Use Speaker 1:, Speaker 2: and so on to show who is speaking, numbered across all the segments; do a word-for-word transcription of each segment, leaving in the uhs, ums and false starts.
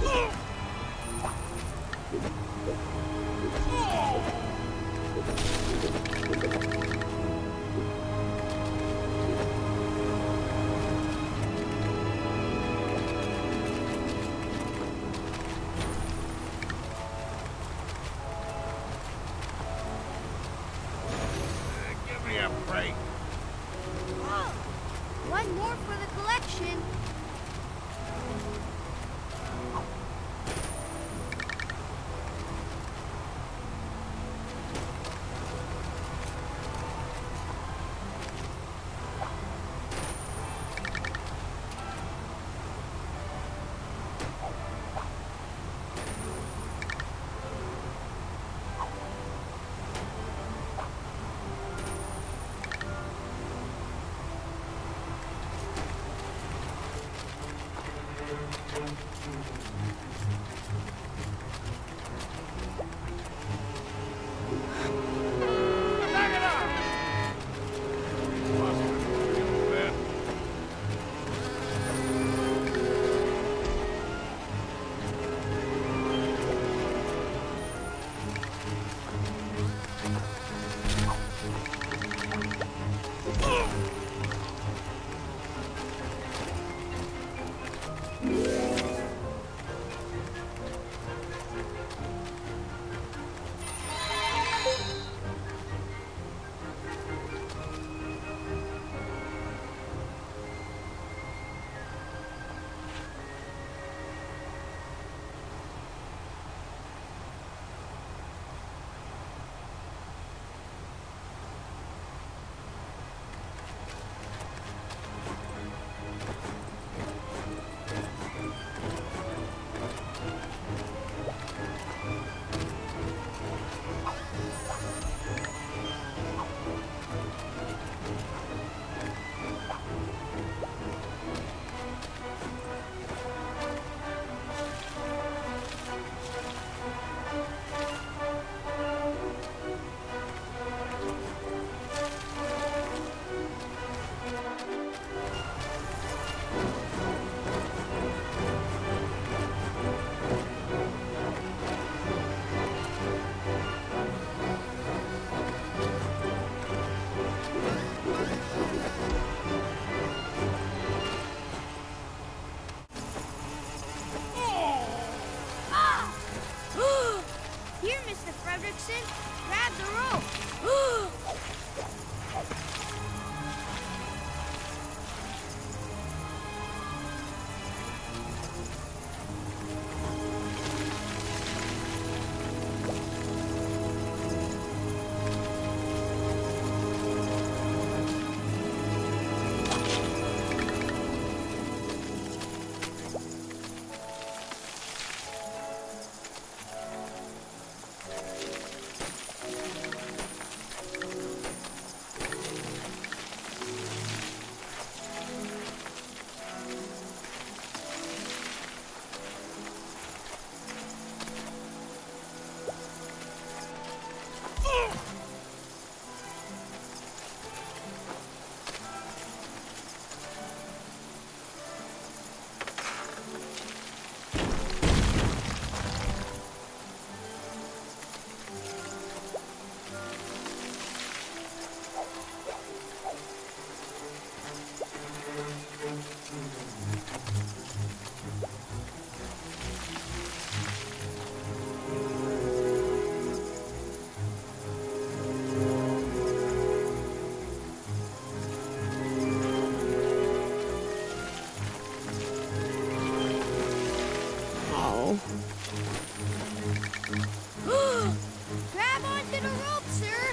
Speaker 1: One more for the collection. Grab the rope. Grab onto the rope, sir.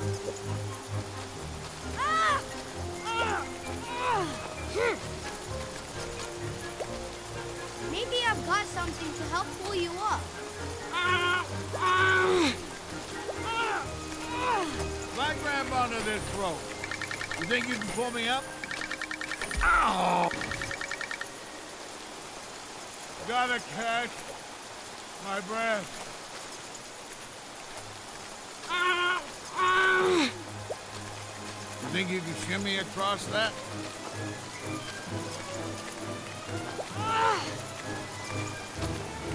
Speaker 1: Ah! Ah! Ah! Maybe I've got something to help pull you up. Ah! Ah! Ah! Ah!
Speaker 2: If I grab onto this rope, you think you can pull me up? Ow! Gotta catch my breath. Ah! Ah! You think you can shimmy across that?
Speaker 1: Ah!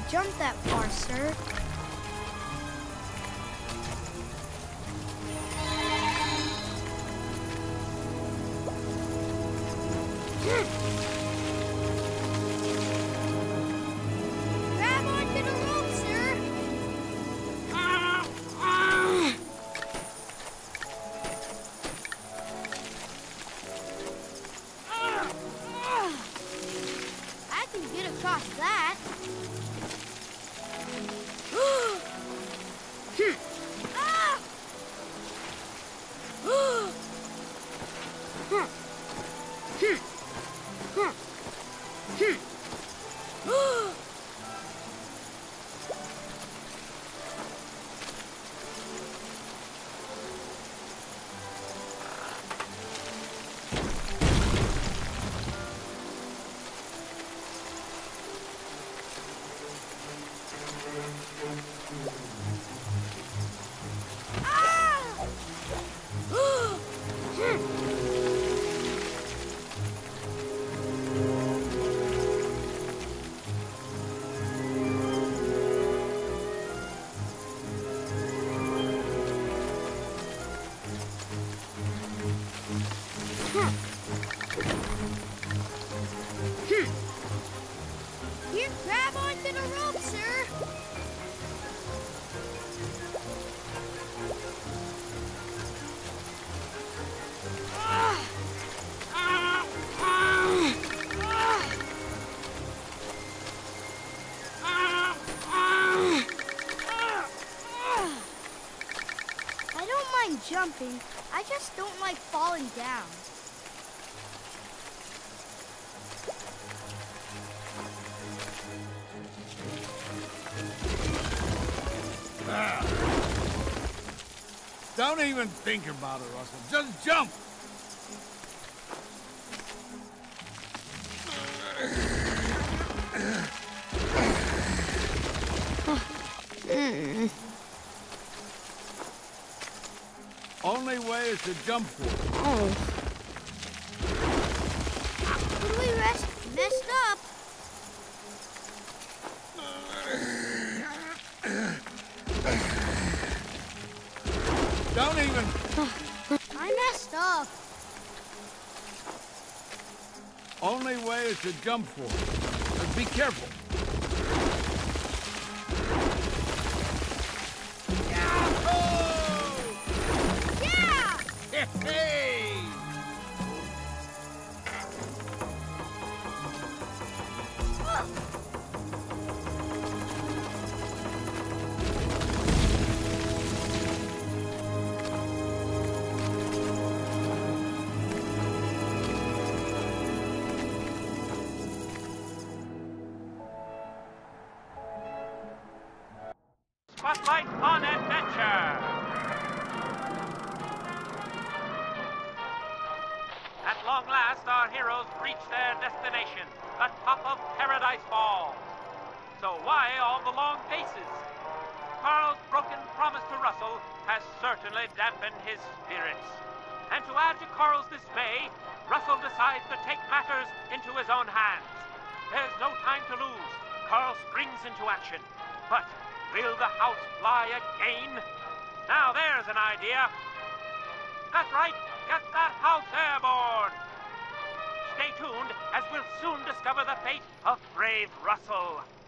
Speaker 1: jump that far, sir. Grab onto the rope, sir. I can get across that. Here, grab onto the rope, sir. I don't mind jumping. I just don't like falling down.
Speaker 2: Ah. Don't even think about it, Russell. Just jump! Only way is to jump for it.
Speaker 1: Oh. What do we rest messed up?
Speaker 2: Don't even...
Speaker 1: I messed up.
Speaker 2: Only way is to jump for it. But be careful.
Speaker 1: Yeah!
Speaker 2: Hey!
Speaker 3: Spotlight on adventure! At long last, our heroes reach their destination, the top of Paradise Ball. So why all the long faces? Carl's broken promise to Russell has certainly dampened his spirits. And to add to Carl's dismay, Russell decides to take matters into his own hands. There's no time to lose. Carl springs into action. But will the house fly again? Now there's an idea. That's right, get that house airborne. Stay tuned, as we'll soon discover the fate of brave Russell.